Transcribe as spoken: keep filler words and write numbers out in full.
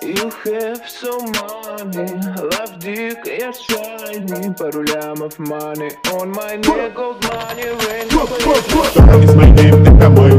You have so money, love dick and shiny. Пару лямов money on my neck, gold money, rain. It's my name, это мой